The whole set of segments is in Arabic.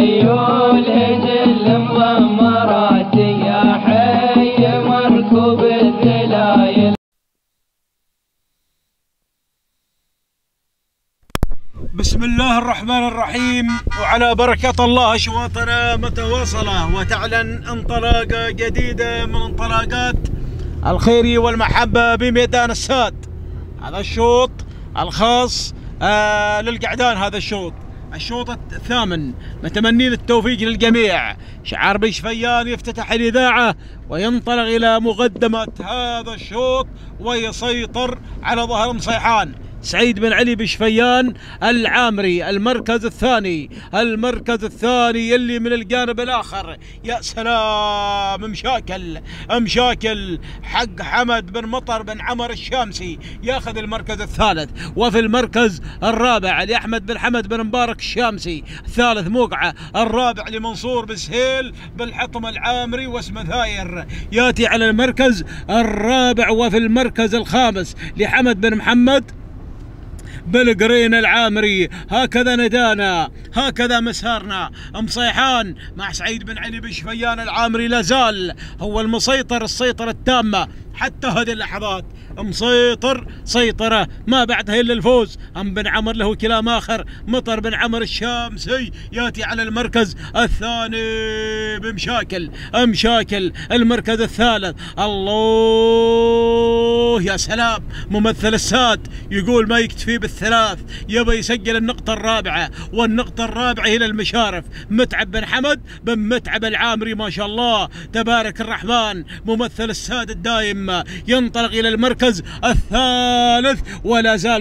خيول هجل مضمرات يا حي مركوب الذلايل. بسم الله الرحمن الرحيم، وعلى بركة الله أشواطنا متواصلة وتعلن انطلاقة جديدة من انطلاقات الخير والمحبة بميدان الساد. هذا الشوط الخاص للقعدان، هذا الشوط الثامن، متمنين التوفيق للجميع. شعار بشفيان يفتتح الإذاعة وينطلق إلى مقدمة هذا الشوط ويسيطر على ظهر مصيحان. سعيد بن علي بشفيان العامري المركز الثاني اللي من الجانب الآخر. يا سلام، مشاكل حق حمد بن مطر بن عمر الشامسي ياخذ المركز الثالث. وفي المركز الرابع لأحمد بن حمد بن مبارك الشامسي، ثالث موقعة. الرابع لمنصور بن سهيل بالحطم العامري واسمه ثاير ياتي على المركز الرابع. وفي المركز الخامس لحمد بن محمد بالقرين العامري. هكذا ندانا، هكذا مسارنا. مصيحان مع سعيد بن علي بشفيان العامري لازال هو المسيطر السيطرة التامة حتى هذه اللحظات، مسيطر سيطرة ما بعدها إلا الفوز. أم بن عمر له كلام آخر. مطر بن عمر الشامسي يأتي على المركز الثاني بمشاكل المركز الثالث. الله يا سلام، ممثل الساد يقول ما يكتفي بالثلاث، يبي يسجل النقطة الرابعة، والنقطة الرابعة إلى المشارف. متعب بن حمد بن متعب العامري، ما شاء الله تبارك الرحمن، ممثل الساد الدائم، ينطلق إلى المركز الثالث. ولا زال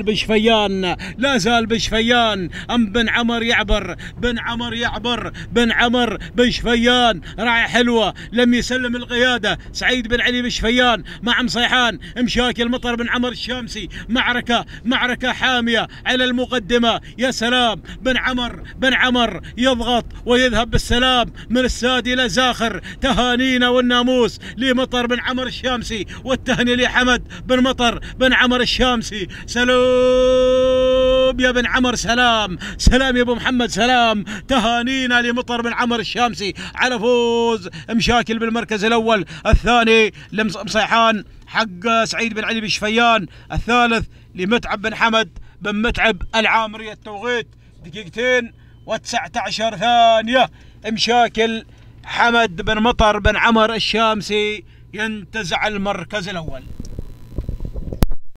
بشفيان. أم بن عمر يعبر، بن عمر بشفيان راعي حلوة، لم يسلم القيادة. سعيد بن علي بشفيان مع مصيحان مشاكل. مطر بن عمر الشامسي، معركة حامية على المقدمة. يا سلام، بن عمر يضغط ويذهب بالسلام من الساد إلى زاخر. تهانينا والناموس لمطر بن عمر الشامسي، والتهنئة لحمد بن مطر بن عمر الشامسي. سلام يا بن عمر، سلام يا ابو محمد، سلام. تهانينا لمطر بن عمر الشامسي على فوز مشاكل بالمركز الاول. الثاني لمصيحان حق سعيد بن علي بشفيان. الثالث لمتعب بن حمد بن متعب العامري. التوقيت 2 و19 ثانية. مشاكل حمد بن مطر بن عمر الشامسي ينتزع المركز الأول.